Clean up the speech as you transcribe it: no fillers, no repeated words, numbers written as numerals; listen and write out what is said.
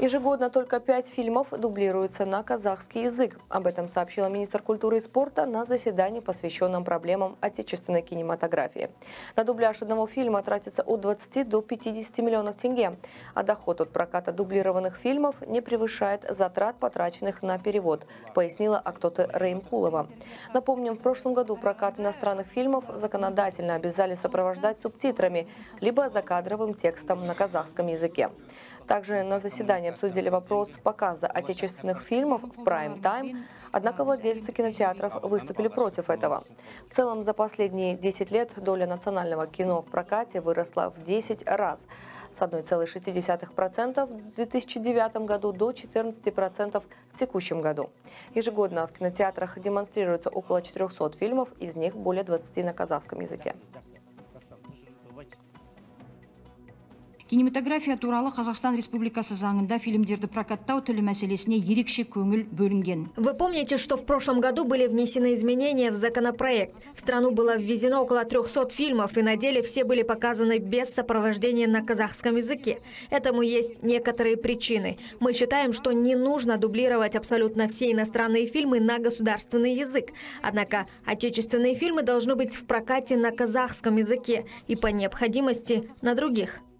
Ежегодно только 5 фильмов дублируются на казахский язык. Об этом сообщила министр культуры и спорта на заседании, посвященном проблемам отечественной кинематографии. На дубляж одного фильма тратится от 20 до 50 миллионов тенге, а доход от проката дублированных фильмов не превышает затрат, потраченных на перевод, пояснила Актоты Реймкулова. Напомним, в прошлом году прокат иностранных фильмов законодательно обязали сопровождать субтитрами, либо закадровым текстом на казахском языке. Также на заседании обсудили вопрос показа отечественных фильмов в прайм-тайм, однако владельцы кинотеатров выступили против этого. В целом, за последние 10 лет доля национального кино в прокате выросла в 10 раз. С 1,6% в 2009 году до 14% в текущем году. Ежегодно в кинотеатрах демонстрируется около 400 фильмов, из них более 20 на казахском языке. Кинематография туралы Казахстан Республикасы заңында фильмдерді прокаттау тілі мәселесіне ерекше көңіл бөлінген. Вы помните, что в прошлом году были внесены изменения в законопроект. В страну было ввезено около 300 фильмов, и на деле все были показаны без сопровождения на казахском языке. Этому есть некоторые причины. Мы считаем, что не нужно дублировать абсолютно все иностранные фильмы на государственный язык. Однако отечественные фильмы должны быть в прокате на казахском языке и по необходимости на других.